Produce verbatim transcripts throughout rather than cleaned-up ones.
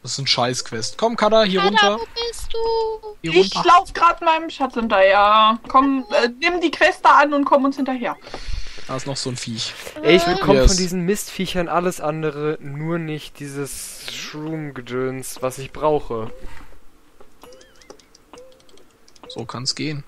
Das ist ein Scheiß-Quest. Komm, Kada, hier Kada, runter. wo bist du? Hier Ich runter. lauf gerade meinem Schatz hinterher. Komm, äh, nimm die Quest da an und komm uns hinterher. Da ist noch so ein Viech. Ey, ich bekomme Yes. von diesen Mistviechern alles andere, nur nicht dieses Shroom-Gedöns, was ich brauche. So kann's gehen.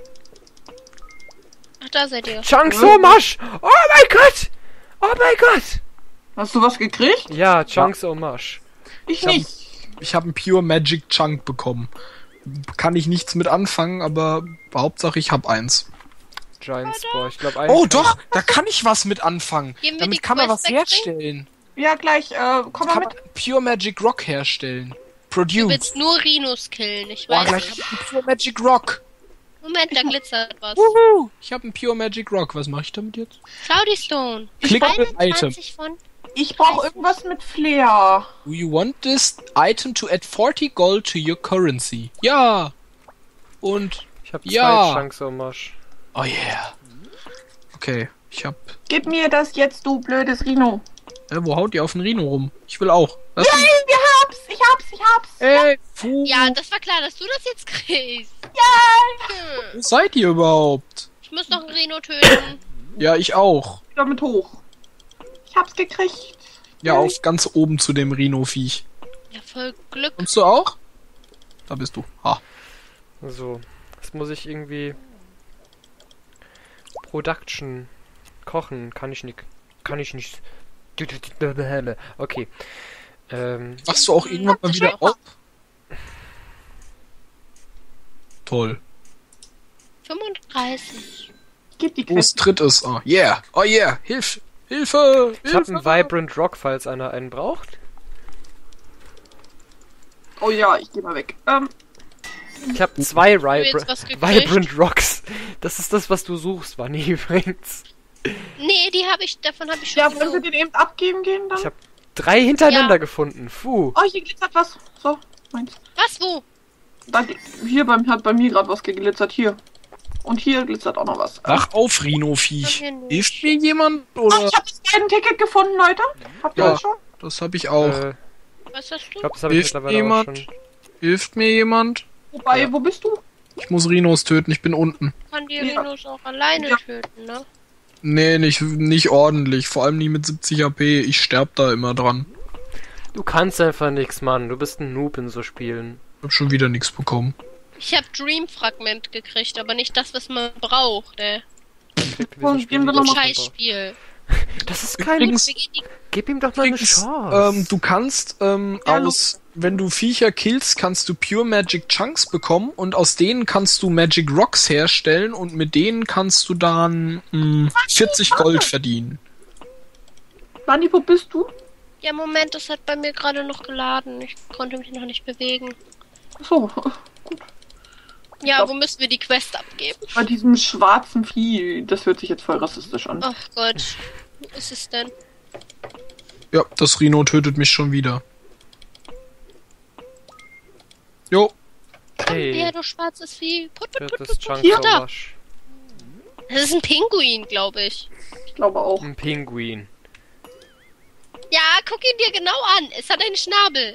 Ach, da seid ihr. Chunks-O-Mash! Oh mein Gott! Oh mein Gott! Hast du was gekriegt? Ja, Chunks-O-Mash. Ich Ich hab- nicht. Ich habe einen Pure Magic Chunk bekommen. Kann ich nichts mit anfangen, aber Hauptsache ich hab eins. Giant Spore, ich glaube Oh doch, da kann ich was mit anfangen. Gehen wir Damit die kann man was Quest wegbringen? herstellen. Ja, gleich, äh, komm mal Kann mit. man Pure Magic Rock herstellen. Du Produce. willst nur Rhinos killen, ich Boah, weiß gleich nicht. hab ich einen Pure Magic Rock. Moment, da glitzert was. Wuhu. Ich habe einen Pure Magic Rock. Was mache ich damit jetzt? Cloudy Stone. Klick auf das Item. einundzwanzig von... Ich brauche irgendwas mit Flair. Do you want this item to add forty gold to your currency? Ja. Und Ich habe zwei Ja. Chunks-O-Mash. oh yeah. Okay, ich hab. Gib mir das jetzt, du blödes Rhino. Äh, wo haut ihr auf den Rhino rum? Ich will auch. Lass Yay, mich. wir hab's, ich hab's, ich hab's. Ey, Fu. Ja, das war klar, dass du das jetzt kriegst. Yay. Hm. Wo seid ihr überhaupt? Ich muss noch einen Rhino töten. Ja, ich auch. Damit hoch. Ich hab's gekriegt. Ja, auf ganz oben zu dem Rhino-Viech. Ja, voll Glück. Kommst du auch? Da bist du. Ha. So, das muss ich irgendwie... Production. Kochen, kann ich nicht. Kann ich nicht. Okay. Ähm, Machst du auch irgendwann mal wieder auf? Toll. fünfunddreißig. Gib die Wo es Quest. Tritt ist. Oh, yeah. Oh, yeah. Hilf. Hilfe. ich habe Hilfe. einen Vibrant Rock, falls einer einen braucht. Oh ja, ich geh mal weg. Ähm, Ich habe zwei jetzt Vibra was gekriegt? Vibrant Rocks. Das ist das, was du suchst, Wanni, übrigens. Nee, die habe ich, davon habe ich schon ja, wollen wir genug. den eben abgeben gehen dann? Ich habe drei hintereinander Ja. gefunden. Puh. Oh, hier glitzert was. So, meins. Was, wo? Da, hier beim, hat bei mir gerade was geglitzert. Hier. Und hier glitzert auch noch was. Wach auf, Rhino-Viech. Bei mir nicht. Hilft mir jemand? Oh, Oder? ich habe das beiden Ticket gefunden, Leute. Habt ihr Ja. das schon? Das habe ich auch. Äh, Was hast ich du? glaube, das habe ich Hilft mittlerweile jemand? auch schon. Hilft mir jemand? Wobei, Ja. wo bist du? Ich muss Rhinos töten. Ich bin unten. Kann die Ja. Rhinos auch alleine Ja. töten, ne? Nee, nicht, nicht ordentlich. Vor allem nie mit siebzig H P. Ich sterb da immer dran. Du kannst einfach nix, Mann. Du bist ein Noob in so Spielen. Hab schon wieder nichts bekommen. Ich habe Dream-Fragment gekriegt, aber nicht das, was man braucht, ey. Kriegt Wo dieses gehen wir Spiel noch nicht mal- gebaut. Scheißspiel. Das ist kein... Übrigens- Wir gehen die Gib ihm doch mal eine Übrigens, Chance. ähm, du kannst ähm, Ja, aus, wenn du Viecher killst, kannst du Pure Magic Chunks bekommen und aus denen kannst du Magic Rocks herstellen und mit denen kannst du dann mh, vierzig Gold verdienen. Manni, wo bist du? Ja, Moment, das hat bei mir gerade noch geladen. Ich konnte mich noch nicht bewegen. So, Ja, wo müssen wir die Quest abgeben? bei diesem schwarzen Vieh. Das hört sich jetzt voll rassistisch an. Ach Gott. Wo ist es denn? Ja, das Rhino tötet mich schon wieder. Jo, Hey, Ja, du schwarzes Vieh. Put, put, das put, ist put, put. Chunks Hier, so da. Mash. Das ist ein Pinguin, glaube ich. Ich glaube auch. Ein Pinguin. Ja, guck ihn dir genau an. Es hat einen Schnabel.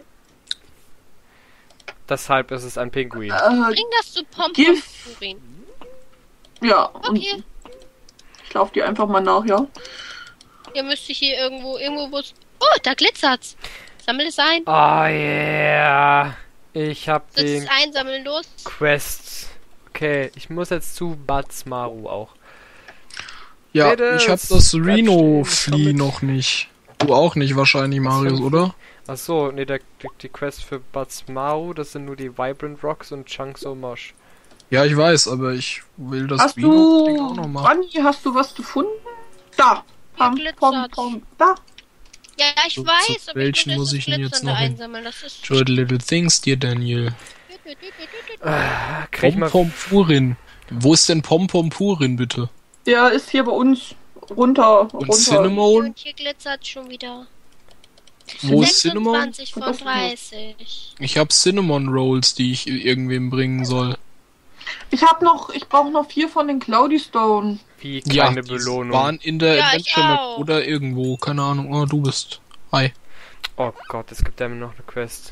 Deshalb ist es ein Pinguin. Äh, Bring das zu Pompom. Gift. Pinguin. ja, und Okay. ich laufe dir einfach mal nach, ja? Ihr müsst hier irgendwo, irgendwo wo es... Oh, da glitzert's. Sammel es ein. Oh yeah. Ich hab Sollst den es einsammeln, los. Quest. Okay, ich muss jetzt zu Batsmaru auch. ja, Bitte, ich hab das Scratch Rhino-Flea den noch nicht. Du auch nicht wahrscheinlich, Marius, oder? Achso, nee, der, die, die Quest für Batsmaru, das sind nur die Vibrant Rocks und Chunks Mosh. Ja, ich weiß, aber ich will das Hast Rhino-Ding auch du, noch machen. Manni, hast du was gefunden? Da. Pam, glitzert. pom, pom. Da. Ja, ich Zu- weiß, zu aber welchen ich muss ich denn jetzt Glitzernde noch hin? einsammeln. Das ist... Enjoy the little things, dear Daniel. Ah, krieg ich mal. Pom Purin. Wo ist denn Pom Pom Purin, bitte? Der ist hier bei uns runter. Und runter. Cinnamon? Und hier glitzert schon wieder. Wo ist Cinnamon? sechsundzwanzig von dreißig. Ich hab Cinnamon Rolls, die ich irgendwem bringen soll. Ich hab noch, ich brauche noch vier von den Cloudy Stone. Wie Ja, keine die Belohnung. waren in der Ja, ich Adventure Map auch. oder irgendwo, keine Ahnung. Oh, du bist. Hi. Oh Gott, es gibt ja noch eine Quest.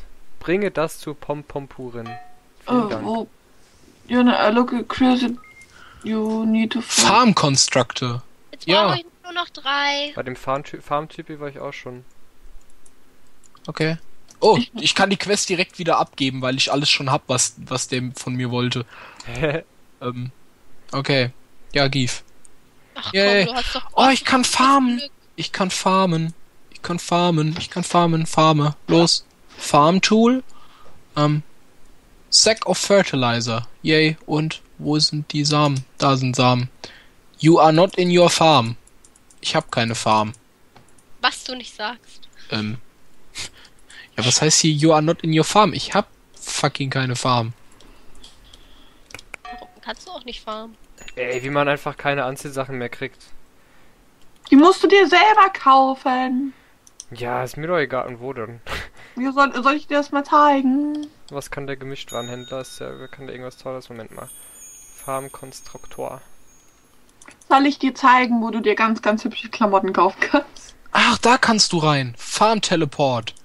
Bringe das zu Pompompurin. Oh, Vielen Dank. wo? You know, I look at crazy. You need to find. Farm Constructor. Jetzt Ja. brauche ich nur noch drei. Bei dem Farmty- Farmtypi war ich auch schon. Okay. Oh, ich kann die Quest direkt wieder abgeben, weil ich alles schon hab, was, was der von mir wollte. Ähm, okay. Ja, Gief. Ach Yay. komm, du hast doch... Oh, ich kann farmen. Glück. Ich kann farmen. Ich kann farmen. Ich kann farmen. Farme. Los. Farm Tool. Ähm. Sack of Fertilizer. Yay. Und wo sind die Samen? Da sind Samen. You are not in your farm. Ich hab keine Farm. Was du nicht sagst. Ähm. Ja, was heißt hier you are not in your farm? Ich hab fucking keine Farm. Warum kannst du auch nicht farmen? Ey, wie man einfach keine Anziehsachen mehr kriegt. Die musst du dir selber kaufen. Ja, ist mir doch egal. Und wo denn? Wie soll, soll ich dir das mal zeigen? Was kann der Gemischtwarenhändler? Ist der, kann der irgendwas Tolles? Moment mal. Farmkonstruktor. Soll ich dir zeigen, wo du dir ganz, ganz hübsche Klamotten kaufen kannst? Ach, da kannst du rein. Farm Teleport.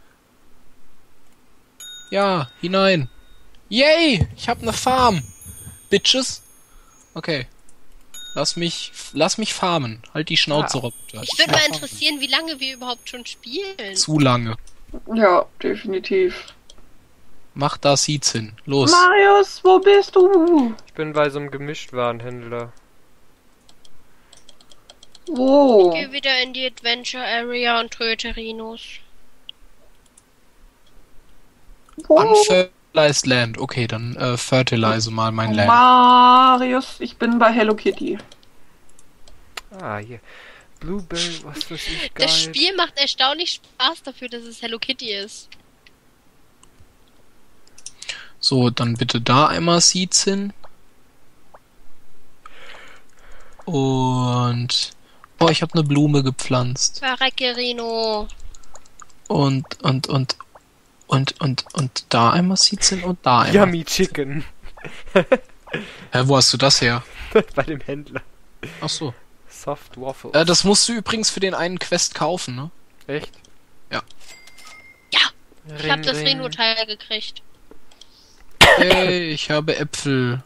Ja, hinein. Yay, ich hab ne Farm. Bitches. Okay. Lass mich, lass mich farmen. Halt die Schnauze Ah. runter. Ich würde mal interessieren, wie lange wir überhaupt schon spielen. Zu lange. Ja, definitiv. Mach da Seeds hin. Los. Marius, wo bist du? Ich bin bei so einem Gemischtwarenhändler. Wo? Ich gehe wieder in die Adventure Area und töte Rhinos. Wo? Unfertilized Land. Okay, dann äh, fertilize mal mein Land. Marius, ich bin bei Hello Kitty. Ah, hier. Blueberry, was weiß ich, geil. Das Spiel macht erstaunlich Spaß dafür, dass es Hello Kitty ist. So, dann bitte da einmal Seeds hin. Und... Oh, ich habe eine Blume gepflanzt. Verrecke, Rhino. Und, und, und, und, und, und da einmal Seeds hin und da einmal. Yummy Chicken. Hä, wo hast du das her? Bei dem Händler. Ach so. Soft Waffles. Äh, das musst du übrigens für den einen Quest kaufen, ne? Echt? Ja. Ja, Ring, ich habe das ring. Rhino-Teil gekriegt. Hey, ich habe Äpfel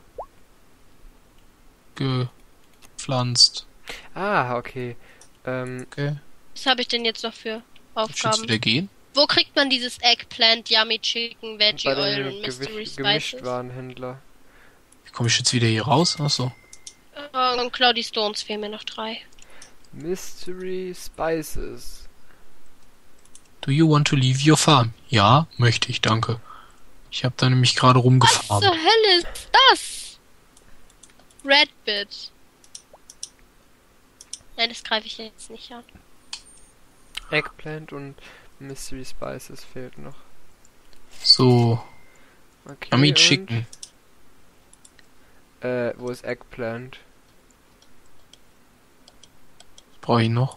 gepflanzt. Ah, okay. Ähm, Okay. Was habe ich denn jetzt noch für Willst du Aufgaben? wieder gehen? Wo kriegt man dieses Eggplant, Yummy Chicken, Veggie bei Oil dem und Mystery Gewicht, Spices? Gemischtwarenhändler. Wie komme ich jetzt wieder hier raus? Ach so. Äh, und Cloudy Stones fehlen mir noch drei. Mystery Spices. Do you want to leave your farm? Ja, möchte ich, danke. Ich habe da nämlich gerade Was rumgefahren. zur Hölle ist das? Redbit. Nein, das greife ich jetzt nicht an. Eggplant und Mystery Spices fehlt noch. So, Okay, Yummy und, Chicken. Äh, wo ist Eggplant? Brauche ich noch?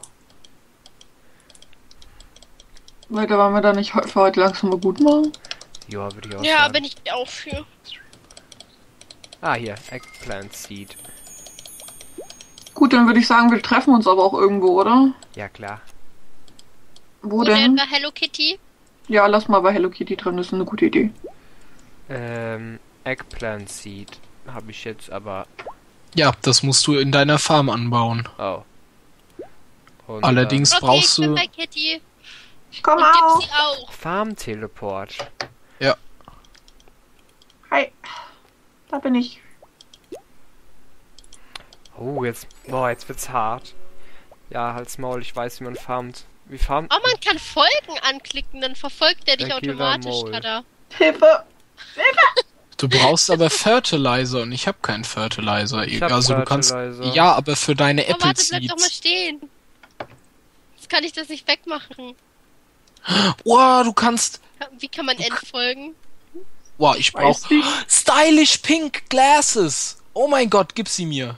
Leute, wollen wir da nicht für heute langsam mal gut machen? Ja, würde ich auch Ja, sagen. bin ich auch für. Ah, hier, Eggplant Seed. Gut, dann würde ich sagen, wir treffen uns aber auch irgendwo, oder? Ja, klar. Wo Wo denn denn? bei Hello Kitty? Ja, lass mal bei Hello Kitty drin, das ist eine gute Idee. Ähm, Eggplant Seed habe ich jetzt aber... Ja, das musst du in deiner Farm anbauen. Oh. Und, Allerdings Okay, brauchst ich bin du... bei Kitty. Ich Und komme auch. Dipsy auch. Äh, Farm-Teleport. Hi. Da bin ich. Oh, jetzt... Boah, jetzt wird's hart. Ja, halt's Maul, ich weiß, wie man farmt. Wie farmt... Oh, man kann Folgen anklicken, dann verfolgt der dich Regular automatisch, Mole. Kada. Hilfe. Du brauchst aber Fertilizer und ich habe keinen Fertilizer. Ich hab also du kannst... Fertilizer. Ja, aber für deine Oh, Apple warte, bleib doch mal Seeds. stehen. Jetzt kann ich das nicht wegmachen. Oh, du kannst... Wie kann man entfolgen? Oh, ich brauch... Weiß nicht. Stylish Pink Glasses! Oh mein Gott, gib sie mir.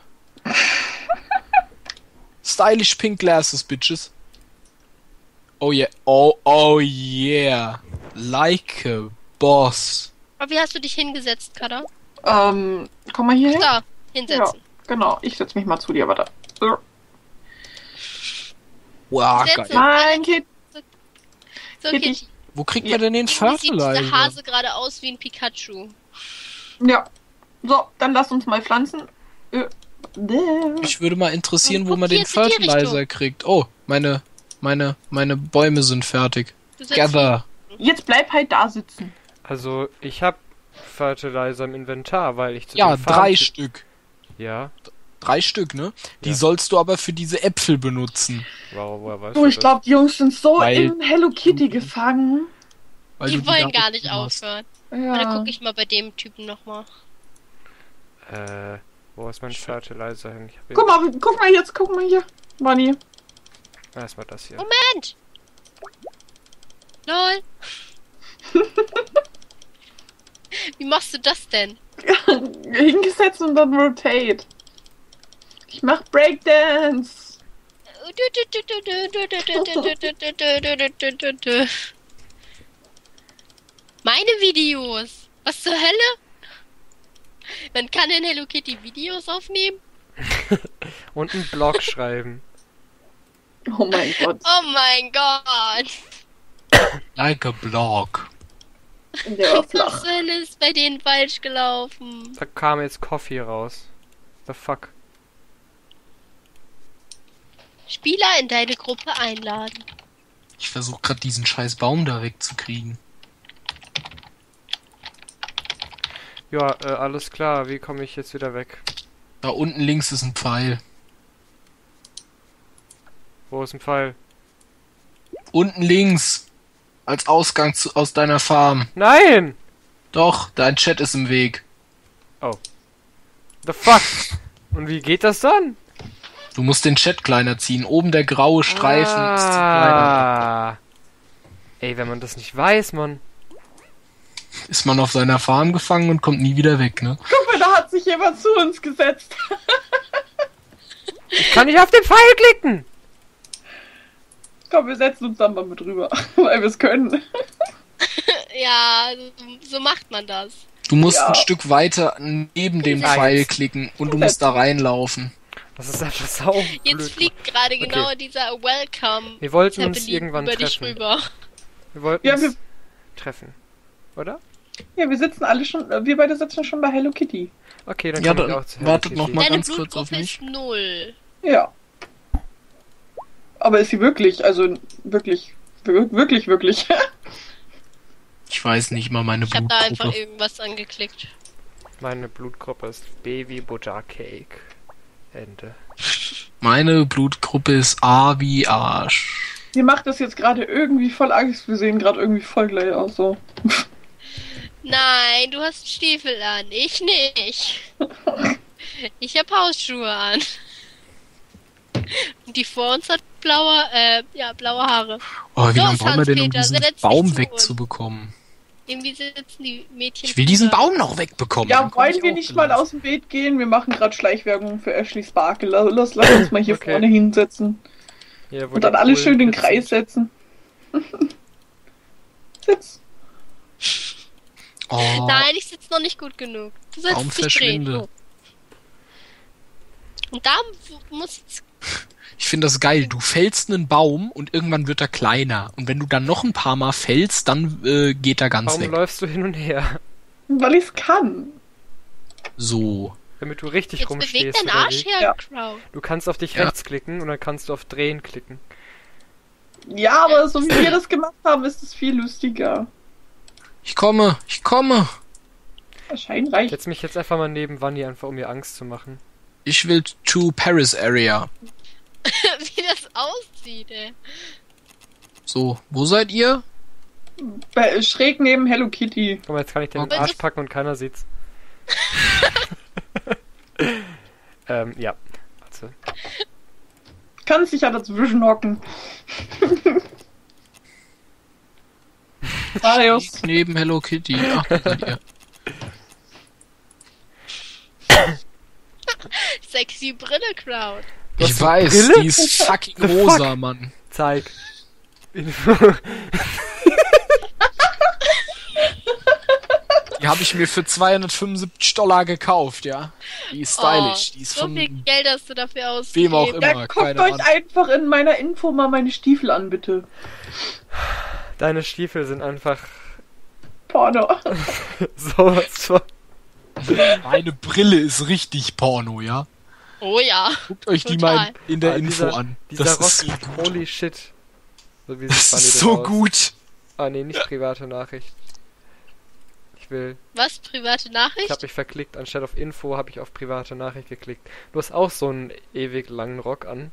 Stylish Pink Glasses, Bitches. Oh yeah. Oh, oh yeah. Like a boss. Aber wie hast du dich hingesetzt, Kada? Ähm, komm mal hier hin. Da, hinsetzen. Genau, ich setz mich mal zu dir, warte. So. Wow, Setz geil. dich. Nein, Kid. So, Kitty. Kitty. Wo kriegt Ja. man denn den Irgendwie sieht dieser Fertilizer? Hase gerade aus wie ein Pikachu. Ja. So, dann lass uns mal pflanzen. Äh, äh. Mich würde mal interessieren, Und wo guck man den jetzt in die Fertilizer Richtung. kriegt. Oh, meine, meine, meine Bäume sind fertig. Du sitzt Gather. Jetzt bleib halt da sitzen. Also, ich hab Fertilizer im Inventar, weil ich zu Ja, dem Farm- drei Stück. Ja, Drei Stück, ne? Die Ja. sollst du aber für diese Äpfel benutzen. wow, woher weißt Du, du ich das? glaube, die Jungs sind so Weil- in Hello Kitty gefangen. Weil Die du wollen da gar nicht oben hast. aufhören. Warte, Ja. guck ich mal bei dem Typen nochmal. Äh, wo ist mein Fertilizer hin? Ich hab Guck mal, guck mal jetzt, guck mal hier. Bunny. Erstmal das hier. Moment! Lol. Wie machst du das denn? Hingesetzt und dann rotate. Ich mach Breakdance. Meine Videos. Was zur Hölle? Man kann in Hello Kitty Videos aufnehmen? Und einen Blog schreiben. Oh mein Gott. Oh mein Gott. Like a blog. Der war Was flach. zur Hölle ist bei denen falsch gelaufen? Da kam jetzt Coffee raus. The fuck? Spieler in deine Gruppe einladen. Ich versuche gerade diesen scheiß Baum da wegzukriegen. Ja, äh, alles klar. Wie komme ich jetzt wieder weg? Da unten links ist ein Pfeil. Wo ist ein Pfeil? Unten links. Als Ausgang zu, aus deiner Farm. Nein! Doch, dein Chat ist im Weg. The fuck? Und wie geht das dann? Du musst den Chat kleiner ziehen. Oben der graue Streifen ist zu klein. Ah. Ey, wenn man das nicht weiß, Mann. Ist man auf seiner Farm gefangen und kommt nie wieder weg, ne? Guck mal, da hat sich jemand zu uns gesetzt. Ich kann nicht auf den Pfeil klicken! Komm, wir setzen uns dann mal mit rüber, weil wir es können. Ja, so, so macht man das. Du musst Ja. ein Stück weiter neben dem Eins. Pfeil klicken und du musst da reinlaufen. Das ist einfach sau Jetzt blöd. fliegt gerade genau Okay. dieser Welcome Wir wollten uns Zeppelin irgendwann über dich treffen. rüber. Wir wollten Ja, uns wir, treffen. Oder? ja, wir sitzen alle schon, wir beide sitzen schon bei Hello Kitty. Okay, dann Ja, komme ich dann auch zu Hello wartet Kitty. noch mal. Deine ganz kurz auf Blutgruppe mich. ist null. Ja. Aber ist sie wirklich, also wirklich, wir- wirklich, wirklich. Ich weiß nicht mal meine Ich habe da einfach Blutgruppe. irgendwas angeklickt. Meine Blutgruppe ist Baby Butter Cake. Ende. Meine Blutgruppe ist A wie Arsch. Mir macht das jetzt gerade irgendwie voll Angst. Wir sehen gerade irgendwie voll gleich aus so. Nein, du hast Stiefel an. Ich nicht. Ich habe Hausschuhe an. Und die vor uns hat blaue, äh, ja, blaue Haare. Oh, wie Los, lange brauchen wir denn, um Hans-Peter, diesen setz dich Baum zu uns. wegzubekommen? Irgendwie sitzen die Mädchen. Ich will diesen da. Baum noch wegbekommen. Ja, Dann komm ich wollen wir auch nicht mal gelaufen. aus dem Weg gehen? Wir machen gerade Schleichwerbung für Ashley Sparkle. Lass, lass, lass uns mal hier Okay. vorne hinsetzen. Hier, wo Und die dann alle coolen schön den Kids Kreis sind. setzen. Sitz. Oh, Nein, ich sitze noch nicht gut genug. Du sollst Baum dich drehen. verschwinde. So. Und da muss jetzt. Ich finde das geil. Du fällst einen Baum und irgendwann wird er kleiner. Und wenn du dann noch ein paar Mal fällst, dann äh, geht er ganz Warum weg. läufst du hin und her? Weil ich's kann. So. Damit du richtig Jetzt beweg rumstehst. deinen oder Arsch wie? her, Ja. Crow. Du kannst auf dich Ja. rechts klicken und dann kannst du auf Drehen klicken. Ja, aber so wie wir das gemacht haben, ist es viel lustiger. Ich komme, ich komme. Wahrscheinlich reicht. Setz mich jetzt einfach mal neben Vanni, einfach um ihr Angst zu machen. Ich will to Paris Area. Wie das aussieht, ey. So, wo seid ihr? Bei, schräg neben Hello Kitty. Guck mal, jetzt kann ich den Okay. Arsch packen und keiner sieht's. ähm, ja. Warte. Kannst dich ja dazwischen hocken. Marius. Neben Hello Kitty. Ach, da seid ihr. Sexy Brille, Crowd. Du hast Ich so weiß, Brille? die ist fucking The fuck? rosa, Mann. Zeig. Die habe ich mir für zweihundertfünfundsiebzig Dollar gekauft, ja. Die ist stylisch. Die ist so von viel Geld hast du dafür ausgegeben. wem auch immer. Ja, guckt keine euch Ahnung. einfach in meiner Info mal meine Stiefel an, bitte. Deine Stiefel sind einfach Porno. sowas von... Meine Brille ist richtig Porno, ja? Oh ja. Guckt euch die Total. mal in, in der Ah, Info dieser, an. Dieser Das Rock, ist so gut. holy shit. So wie Das Bunny ist denn so aus? gut. Ah nee, nicht private Nachricht. Ich will... Was? Private Ich Nachricht? habe mich verklickt. Anstatt auf Info habe ich auf private Nachricht geklickt. Du hast auch so einen ewig langen Rock an.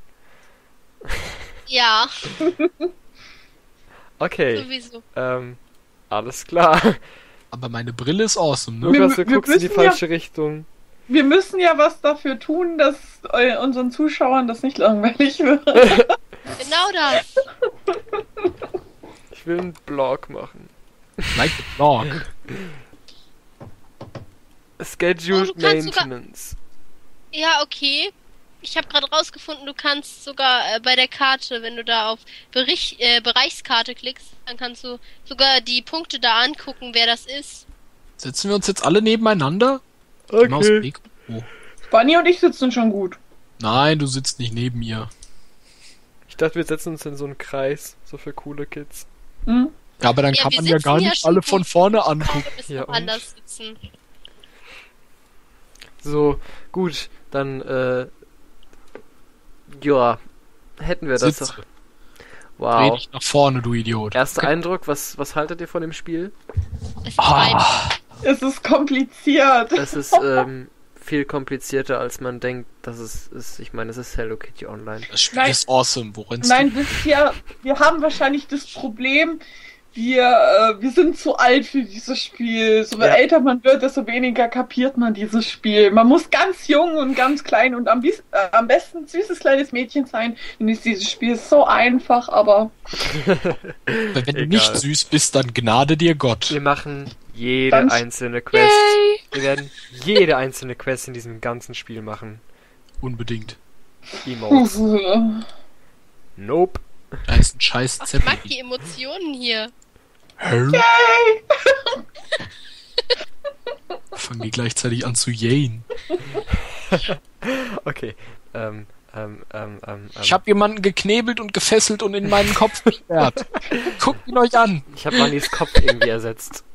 Ja, Okay, sowieso. ähm, alles klar. Aber meine Brille ist awesome, ne? Wir- Lukas, du wir guckst in die müssen ja- falsche Richtung. Wir müssen ja was dafür tun, dass eu- unseren Zuschauern das nicht langweilig wird. Genau das. Ich will einen Blog machen. Like the Blog. Scheduled Oh, du kannst sogar- Maintenance. Ja, okay. Ich habe gerade rausgefunden, du kannst sogar äh, bei der Karte, wenn du da auf Berich äh, Bereichskarte klickst, dann kannst du sogar die Punkte da angucken, wer das ist. Setzen wir uns jetzt alle nebeneinander? Geh mal aus dem Weg. Oh. Bunny und ich sitzen schon gut. Nein, du sitzt nicht neben mir. Ich dachte, wir setzen uns in so einen Kreis. So für coole Kids. Hm? Ja, aber dann Ja, kann wir man ja sitzen gar ja nicht schon alle gut. von vorne Wir angucken. müssen Ja, noch und? anders sitzen. So, gut, dann, äh... ja, hätten wir das Sitze. doch. Dreh Wow. dich nach vorne, du Idiot. Erster Okay. Eindruck, was, was haltet ihr von dem Spiel? Es ist Ah, einfach. Es ist kompliziert. Es ist, ähm, viel komplizierter, als man denkt, dass es ist. Ich meine, es ist Hello Kitty Online. das Spiel Nein. ist awesome. Worin Nein, wisst ihr, wir haben wahrscheinlich das Problem, wir, äh, wir sind zu alt für dieses Spiel. So Ja. älter man wird, desto weniger kapiert man dieses Spiel. Man muss ganz jung und ganz klein und am, bies- äh, am besten ein süßes kleines Mädchen sein. Dann ist dieses Spiel so einfach, aber Wenn du Egal. nicht süß bist, dann gnade dir Gott. Wir machen jede Dann- einzelne Quest. Wir werden jede einzelne Quest in diesem ganzen Spiel machen. Unbedingt. Emotes. Nope. Da ist ein scheiß Ach, ich mag Zeppelin. die Emotionen hier. Hä? Fangen die gleichzeitig an zu jähen. Okay. Ähm, ähm, ähm, ähm. Ich habe jemanden geknebelt und gefesselt und in meinen Kopf gesperrt. Guckt ihn euch an. Ich habe Mannys Kopf irgendwie ersetzt.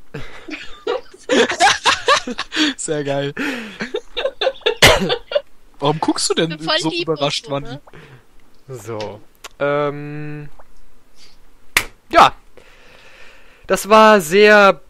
Sehr geil. Warum guckst du denn Bin voll so lieb überrascht, und so, Mann? ne? So. Ähm. Ja. Das war sehr,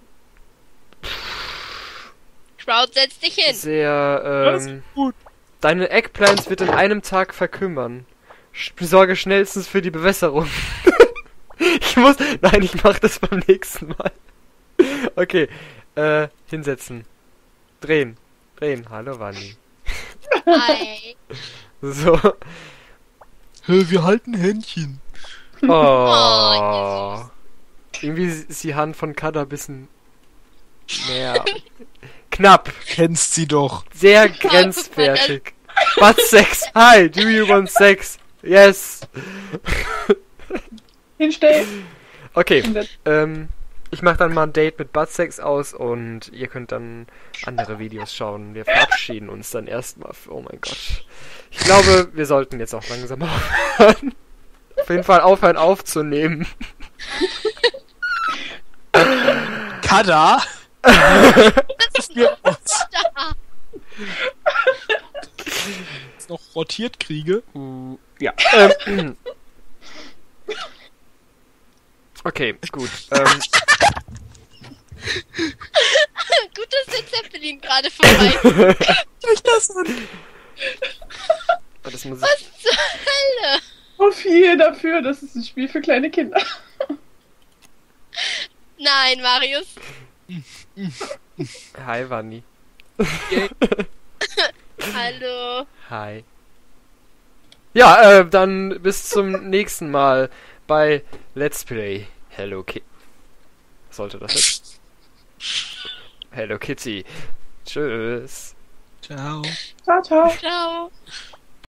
Crowd, setz dich hin. sehr, Alles ähm. gut. Deine Eggplants wird in einem Tag verkümmern. Sch- Sorge schnellstens für die Bewässerung. Ich muss. Nein, ich mach das beim nächsten Mal. Okay. Äh, hinsetzen. Drehen. Drehen. Hallo, Wanni. Hi. So. Hä, wir halten Händchen. Oh. Irgendwie ist die Hand von Kada ein bisschen näher. Knapp. Kennst sie doch. Sehr grenzwertig. But Sex. Hi, do you want sex? Yes. hinstellen. Okay. Ähm, ich mache dann mal ein Date mit Butt Sex aus und ihr könnt dann andere Videos schauen. Wir verabschieden uns dann erstmal. Oh mein Gott. Ich glaube, wir sollten jetzt auch langsam aufhören. Auf jeden Fall aufhören aufzunehmen. Kada? Das ist Wir uns da. jetzt noch rotiert kriege. Uh, ja. Ähm, okay, gut. Ähm, Gut, dass der Zeppelin gerade vorbei ist. Durch das an. das muss ich, Was zur Hölle? So viel dafür, das ist ein Spiel für kleine Kinder. Nein, Marius. Hi, Vanni. Hallo. Hi. Ja, äh, dann bis zum nächsten Mal bei Let's Play Hello Kitty. Sollte das jetzt? Hello Kitty. Tschüss. Ciao. Ciao, ciao. Ciao.